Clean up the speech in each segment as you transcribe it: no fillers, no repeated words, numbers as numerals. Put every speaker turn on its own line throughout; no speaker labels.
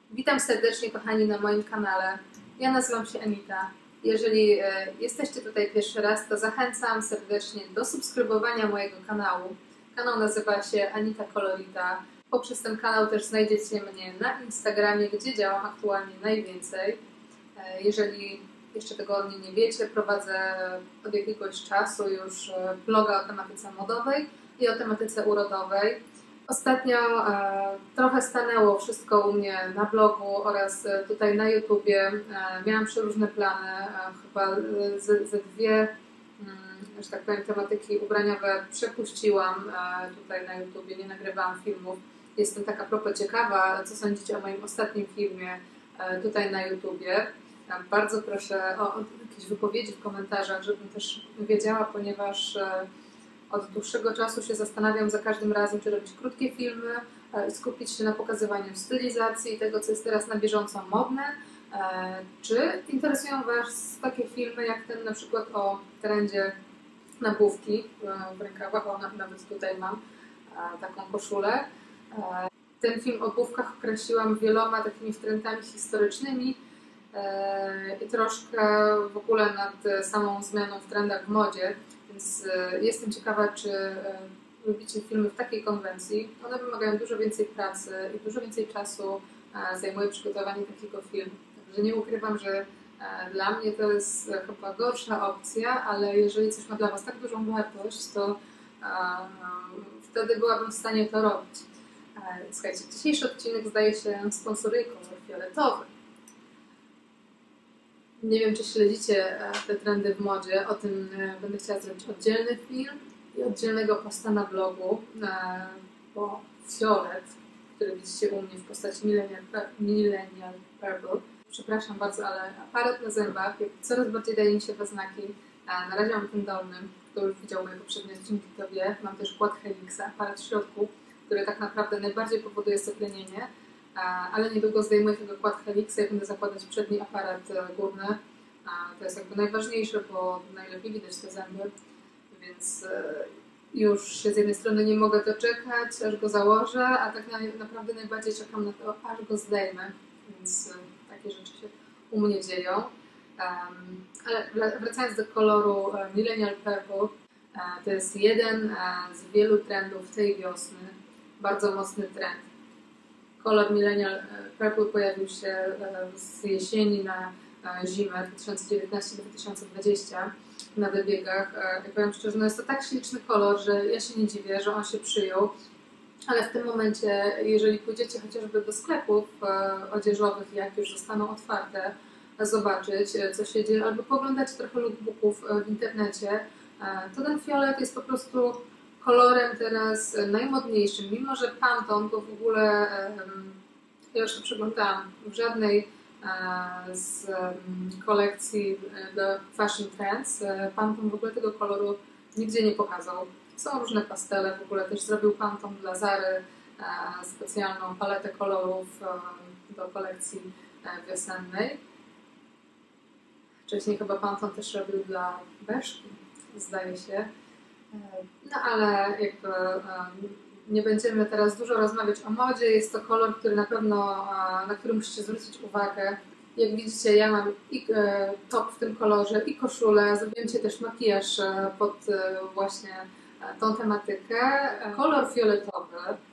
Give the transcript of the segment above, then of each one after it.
Witam serdecznie, kochani, na moim kanale. Ja nazywam się Anita. Jeżeli jesteście tutaj pierwszy raz, to zachęcam serdecznie do subskrybowania mojego kanału. Kanał nazywa się Anita Kolorita. Poprzez ten kanał też znajdziecie mnie na Instagramie, gdzie działam aktualnie najwięcej. Jeżeli jeszcze tego o mnie nie wiecie, prowadzę od jakiegoś czasu już bloga o tematyce modowej i o tematyce urodowej. Ostatnio trochę stanęło wszystko u mnie na blogu oraz tutaj na YouTubie. Miałam przeróżne plany, chyba ze dwie, że tak powiem, tematyki ubraniowe przepuściłam tutaj na YouTubie, nie nagrywałam filmów. Jestem tak a propos ciekawa, co sądzicie o moim ostatnim filmie tutaj na YouTubie. Bardzo proszę o jakieś wypowiedzi w komentarzach, żebym też wiedziała, ponieważ od dłuższego czasu się zastanawiam za każdym razem, czy robić krótkie filmy i skupić się na pokazywaniu stylizacji, tego, co jest teraz na bieżąco modne, czy interesują Was takie filmy jak ten na przykład o trendzie nabłówki w rękawach, o nawet tutaj mam taką koszulę. Ten film o nabłówkach określiłam wieloma takimi trendami historycznymi i troszkę w ogóle nad samą zmianą w trendach w modzie. Więc jestem ciekawa, czy lubicie filmy w takiej konwencji. One wymagają dużo więcej pracy i dużo więcej czasu zajmuje przygotowanie takiego filmu. Także nie ukrywam, że dla mnie to jest chyba gorsza opcja, ale jeżeli coś ma dla Was tak dużą wartość, to wtedy byłabym w stanie to robić. Słuchajcie, dzisiejszy odcinek zdaje się sponsoruje kolor fioletowy. Nie wiem, czy śledzicie te trendy w modzie, o tym będę chciała zrobić oddzielny film i oddzielnego posta na blogu, bo fiolet, który widzicie u mnie w postaci Millennial Purple. Przepraszam bardzo, ale aparat na zębach coraz bardziej daje mi się we znaki. Na razie mam ten dolny, kto już widział moje poprzednie odcinki, to wie. Mam też quad helixa, aparat w środku, który tak naprawdę najbardziej powoduje zaplenienie. Ale niedługo zdejmuję tego quad helixa i będę zakładać przedni aparat górny. To jest jakby najważniejsze, bo najlepiej widać te zęby, więc już się z jednej strony nie mogę doczekać, aż go założę, a tak naprawdę najbardziej czekam na to, aż go zdejmę, więc takie rzeczy się u mnie dzieją. Ale wracając do koloru Millennial Purple, to jest jeden z wielu trendów tej wiosny, bardzo mocny trend. Kolor Millennial Purple pojawił się z jesieni na zimę 2019-2020 na wybiegach. Ja powiem szczerze, no jest to tak śliczny kolor, że ja się nie dziwię, że on się przyjął. Ale w tym momencie, jeżeli pójdziecie chociażby do sklepów odzieżowych, jak już zostaną otwarte, zobaczyć, co się dzieje, albo pooglądać trochę lookbooków w internecie, to ten fiolet jest po prostu kolorem teraz najmodniejszym, mimo że Pantone to w ogóle, ja już to przeglądałam, w żadnej z kolekcji The Fashion Trends Pantone w ogóle tego koloru nigdzie nie pokazał. Są różne pastele, w ogóle też zrobił Pantone dla Zary specjalną paletę kolorów do kolekcji wiosennej. Wcześniej chyba Pantone też robił dla Bershki, zdaje się. No ale jakby nie będziemy teraz dużo rozmawiać o modzie. Jest to kolor, który na pewno, na który musicie zwrócić uwagę. Jak widzicie, ja mam i top w tym kolorze, i koszulę. Zrobiłem Ci też makijaż pod właśnie tą tematykę. Kolor fioletowy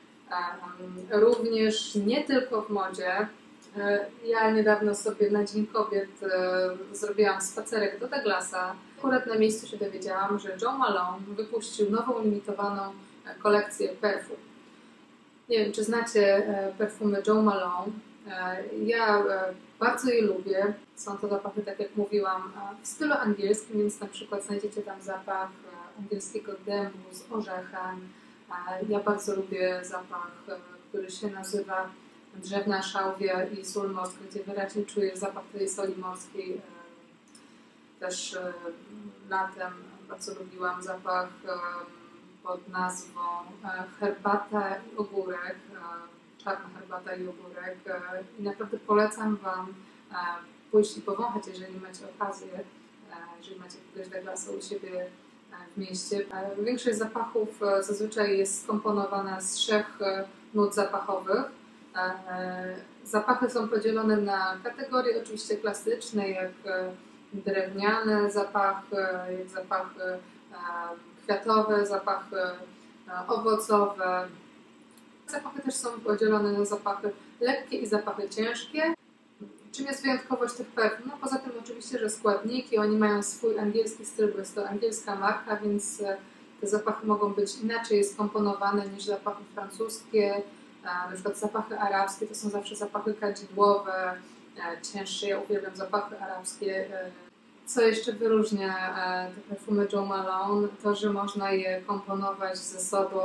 również nie tylko w modzie. Ja niedawno sobie na Dzień Kobiet zrobiłam spacerek do Douglasa. Akurat na miejscu się dowiedziałam, że Jo Malone wypuścił nową limitowaną kolekcję perfum. Nie wiem, czy znacie perfumy Jo Malone. Ja bardzo je lubię. Są to zapachy, tak jak mówiłam, w stylu angielskim, więc na przykład znajdziecie tam zapach angielskiego dębu z orzechem. Ja bardzo lubię zapach, który się nazywa drzewna szałwia i sól morska, gdzie wyraźnie czujesz zapach tej soli morskiej. Też latem bardzo lubiłam zapach pod nazwą herbata i ogórek, czarna herbata i ogórek. I naprawdę polecam Wam pójść i powąchać, jeżeli macie okazję, jeżeli macie kogoś Douglasa u siebie w mieście. Większość zapachów zazwyczaj jest skomponowana z 3 nut zapachowych. Zapachy są podzielone na kategorie oczywiście klasyczne, jak drewniane zapachy, jak zapachy kwiatowe, zapachy owocowe. Zapachy też są podzielone na zapachy lekkie i zapachy ciężkie. Czym jest wyjątkowość tych perfum? No poza tym oczywiście, że składniki, oni mają swój angielski styl, bo jest to angielska marka, więc te zapachy mogą być inaczej skomponowane niż zapachy francuskie. Na przykład zapachy arabskie to są zawsze zapachy kadzidłowe, cięższe. Ja uwielbiam zapachy arabskie. Co jeszcze wyróżnia te perfumy Jo Malone, to że można je komponować ze sobą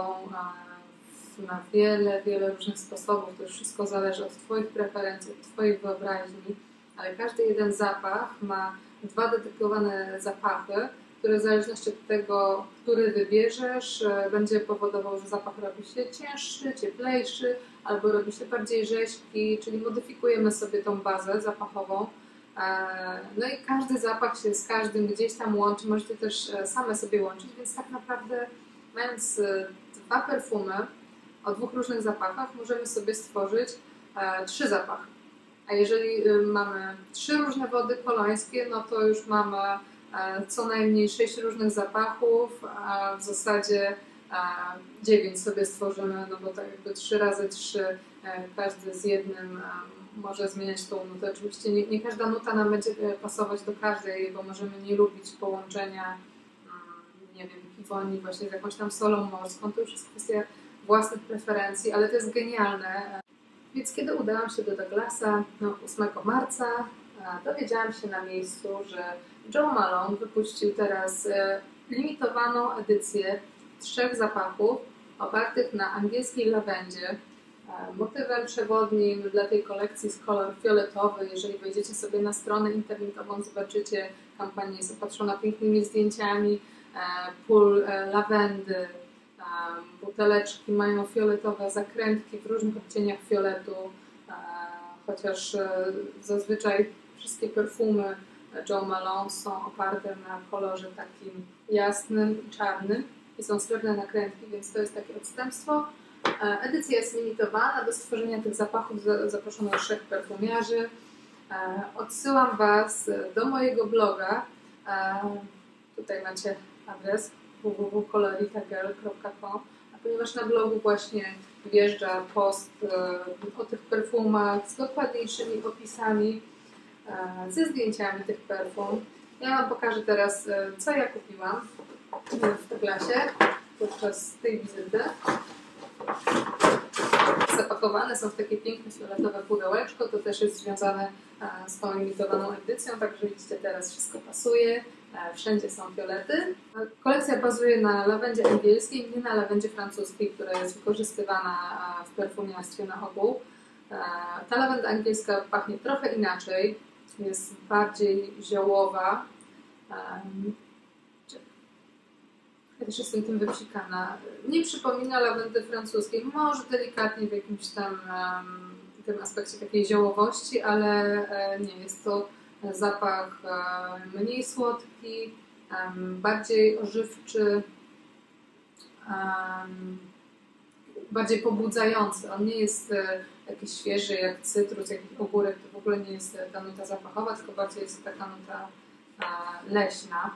na wiele różnych sposobów. To już wszystko zależy od Twoich preferencji, od Twojej wyobraźni, ale każdy jeden zapach ma 2 dedykowane zapachy, które w zależności od tego, który wybierzesz, będzie powodował, że zapach robi się cięższy, cieplejszy, albo robi się bardziej rzeźki, czyli modyfikujemy sobie tą bazę zapachową. No i każdy zapach się z każdym gdzieś tam łączy, możecie też same sobie łączyć, więc tak naprawdę mając 2 perfumy o 2 różnych zapachach możemy sobie stworzyć 3 zapachy. A jeżeli mamy 3 różne wody kolońskie, no to już mamy co najmniej 6 różnych zapachów, a w zasadzie 9 sobie stworzymy, no bo to jakby 3 razy 3, każdy z jednym może zmieniać tą nutę. Oczywiście nie każda nuta nam będzie pasować do każdej, bo możemy nie lubić połączenia, nie wiem, piwoni właśnie z jakąś tam solą morską. To już jest kwestia własnych preferencji, ale to jest genialne. Więc kiedy udałam się do Douglasa 8 marca, dowiedziałam się na miejscu, że Jo Malone wypuścił teraz limitowaną edycję 3 zapachów opartych na angielskiej lawendzie. Motywem przewodnim dla tej kolekcji jest kolor fioletowy. Jeżeli wejdziecie sobie na stronę internetową, zobaczycie, kampania jest opatrzona pięknymi zdjęciami pól lawendy. Buteleczki mają fioletowe zakrętki w różnych odcieniach fioletu, chociaż zazwyczaj wszystkie perfumy Jo Malone są oparte na kolorze takim jasnym i czarnym i są srebrne nakrętki, więc to jest takie odstępstwo. Edycja jest limitowana. Do stworzenia tych zapachów zaproszono 3 perfumiarzy. Odsyłam Was do mojego bloga. Tutaj macie adres www.coloritagirl.com, a ponieważ na blogu właśnie wjeżdża post o tych perfumach z dokładniejszymi opisami, ze zdjęciami tych perfum. Ja Wam pokażę teraz, co ja kupiłam w Douglasie podczas tej wizyty. Zapakowane są w takie piękne fioletowe pudełeczko, to też jest związane z tą limitowaną edycją, także widzicie, teraz wszystko pasuje, wszędzie są fiolety. Kolekcja bazuje na lawendzie angielskiej, nie na lawendzie francuskiej, która jest wykorzystywana w perfumiarstwie na ogół. Ta lawenda angielska pachnie trochę inaczej, jest bardziej ziołowa. Ja też jestem tym wypsikana. Nie przypomina lawendy francuskiej, może delikatnie w jakimś tam tym aspekcie takiej ziołowości, ale nie, jest to zapach mniej słodki, bardziej ożywczy, bardziej pobudzający. On nie jest jakiś świeży jak cytrus, jak ogórek, to w ogóle nie jest ta nuta zapachowa, tylko bardziej jest taka nuta leśna.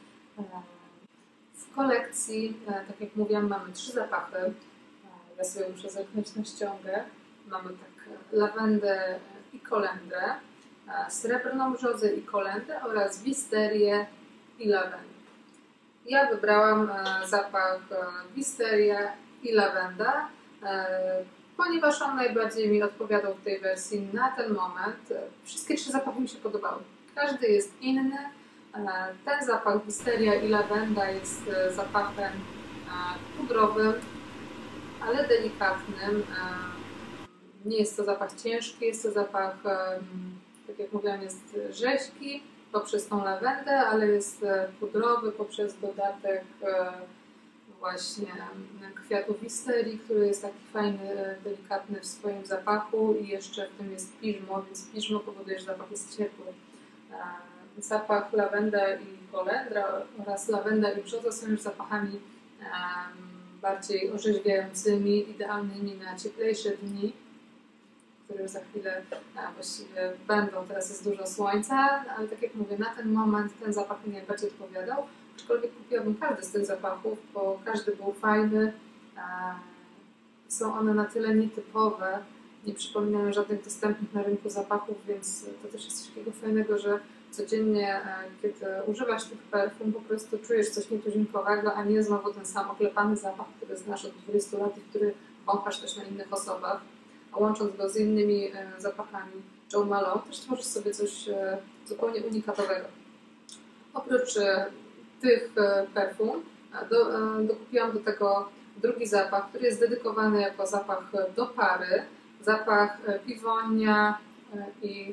W kolekcji, tak jak mówiłam, mamy 3 zapachy. Ja sobie muszę zerknąć na ściągę. Mamy tak lawendę i kolendrę, srebrną brzozę i kolendrę oraz wisterię i lawendę. Ja wybrałam zapach wisteria i lawenda, ponieważ on najbardziej mi odpowiadał w tej wersji na ten moment. Wszystkie 3 zapachy mi się podobały. Każdy jest inny. Ten zapach wisteria i lawenda jest zapachem pudrowym, ale delikatnym. Nie jest to zapach ciężki, jest to zapach, tak jak mówiłam, jest rzeźki poprzez tą lawendę, ale jest pudrowy poprzez dodatek właśnie kwiatów wisterii, który jest taki fajny, delikatny w swoim zapachu i jeszcze w tym jest piżmo, więc piżmo powoduje, że zapach jest ciepły. Zapach lawenda i kolendra oraz lawenda i brzoza są już zapachami bardziej orzeźwiającymi, idealnymi na cieplejsze dni. które już za chwilę właściwie będą. Teraz jest dużo słońca, ale tak jak mówię, na ten moment ten zapach mi najbardziej odpowiadał. Aczkolwiek kupiłabym każdy z tych zapachów, bo każdy był fajny. Są one na tyle nietypowe, nie przypominają żadnych dostępnych na rynku zapachów, więc to też jest coś takiego fajnego, że codziennie, kiedy używasz tych perfum, po prostu czujesz coś nietuzinkowego, a nie znowu ten sam oklepany zapach, który znasz od 20 lat i który wąchasz też na innych osobach. A łącząc go z innymi zapachami Jo Malone, też tworzysz sobie coś zupełnie unikatowego. Oprócz tych perfum dokupiłam do tego drugi zapach, który jest dedykowany jako zapach do pary. Zapach piwonia i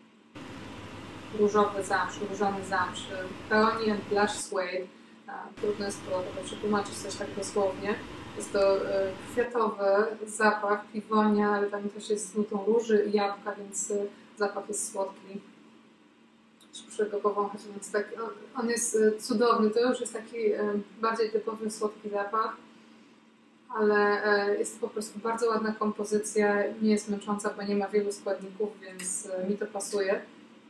różowy zamrz, Peony and Blush Suede. Trudno jest to przetłumaczyć coś tak dosłownie. Jest to kwiatowy zapach piwonia, ale tam też jest z nutą róży i jabłka, więc zapach jest słodki. Muszę go powąchać, więc tak, on jest cudowny. To już jest taki bardziej typowy słodki zapach, ale jest po prostu bardzo ładna kompozycja, nie jest męcząca, bo nie ma wielu składników, więc mi to pasuje.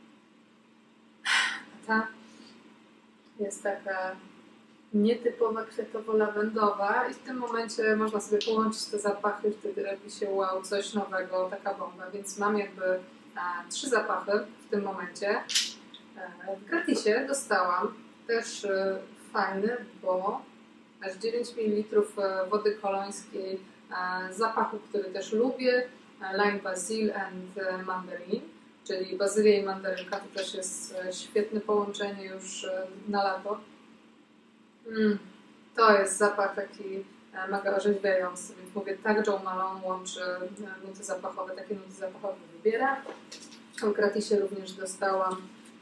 Ta jest taka nietypowa, kwiatowo-lawendowa i w tym momencie można sobie połączyć te zapachy i wtedy robi się wow, coś nowego, taka bomba. Więc mam jakby 3 zapachy w tym momencie. W gratisie dostałam też fajny, bo aż 9 ml wody kolońskiej, zapachu, który też lubię, Lime Basil and Mandarin, czyli bazylia i mandarynka, to też jest świetne połączenie już na lato. To jest zapach taki mega orzeźwiający, więc mówię, tak Jo Malone łączy nuty zapachowe, takie nuty zapachowe wybiera. W gratisie również dostałam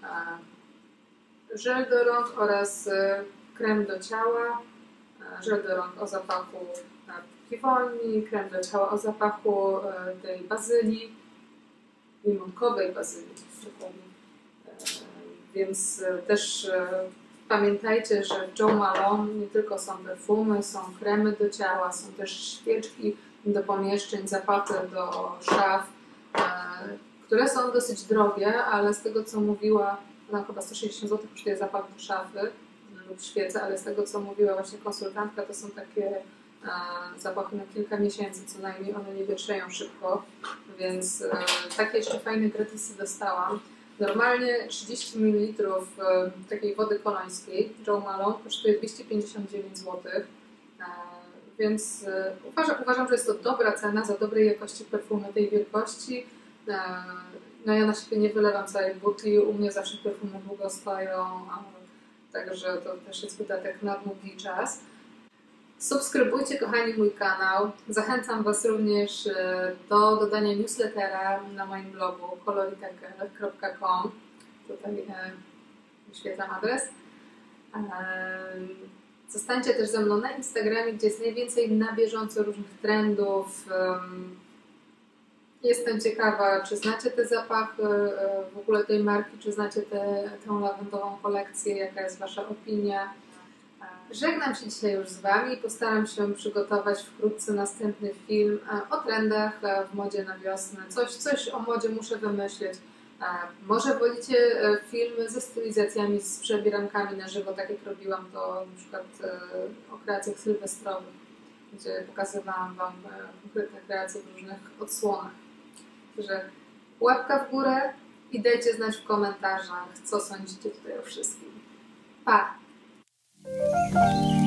żel do rąk oraz krem do ciała. Żel do rąk o zapachu piwoni, krem do ciała o zapachu tej bazylii, limonkowej bazylii dokładnie. Więc też pamiętajcie, że w Jo Malone nie tylko są perfumy, są kremy do ciała, są też świeczki do pomieszczeń, zapachy do szaf, które są dosyć drogie, ale z tego co mówiła, no chyba 160 zł kosztuje zapach do szafy lub świece, ale z tego co mówiła właśnie konsultantka, to są takie zapachy na kilka miesięcy, co najmniej one nie wietrzeją szybko, więc takie jeszcze fajne gratisy dostałam. Normalnie 30 ml takiej wody kolońskiej Jo Malone kosztuje 259 zł, więc uważam, że jest to dobra cena za dobrej jakości perfumy tej wielkości. No ja na siebie nie wylewam całej butli, u mnie zawsze perfumy długo stoją, także to też jest wydatek na długi czas. Subskrybujcie, kochani, mój kanał. Zachęcam Was również do dodania newslettera na moim blogu koloritakel.com. Tutaj wyświetlam adres. Zostańcie też ze mną na Instagramie, gdzie jest najwięcej na bieżąco różnych trendów. Jestem ciekawa, czy znacie te zapachy w ogóle tej marki, czy znacie tę lawendową kolekcję, jaka jest Wasza opinia. Żegnam się dzisiaj już z Wami. Postaram się przygotować wkrótce następny film o trendach w modzie na wiosnę. Coś o modzie muszę wymyśleć. Może wolicie filmy ze stylizacjami, z przebierankami na żywo, tak jak robiłam to na przykład o kreacjach sylwestrowych, gdzie pokazywałam Wam konkretne kreacje w różnych odsłonach. Także łapka w górę i dajcie znać w komentarzach, co sądzicie tutaj o wszystkim. Pa!